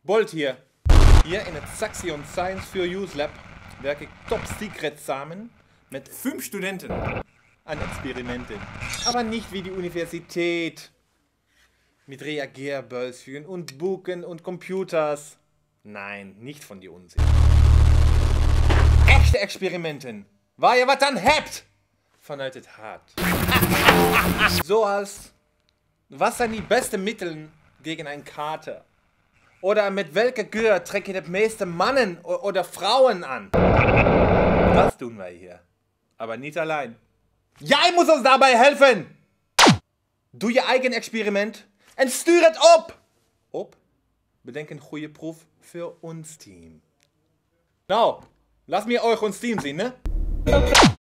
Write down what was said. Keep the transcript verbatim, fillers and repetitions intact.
Bolt hier. Hier in het Saxion Science for Use Lab werke ik top secret samen mit fünf Studenten an Experimenten. Aber nicht wie die Universität. Mit Reagierbölzchen und Buchen und Computers. Nein, nicht von die Unsinn. Echte Experimenten. Waar je wat aan hebt. Vanuit het hart. Zoals, was zijn die beste Mittel gegen einen Kater? Oder mit welcher Gür trekken de meeste Mannen oder Frauen an? Das tun wir hier. Aber nicht allein. Jij muss uns dabei helfen! Doe je eigen Experiment en stuur het op! Op? Bedenk een goede proef voor ons team. Nou, lass mir euch ons team zien, ne?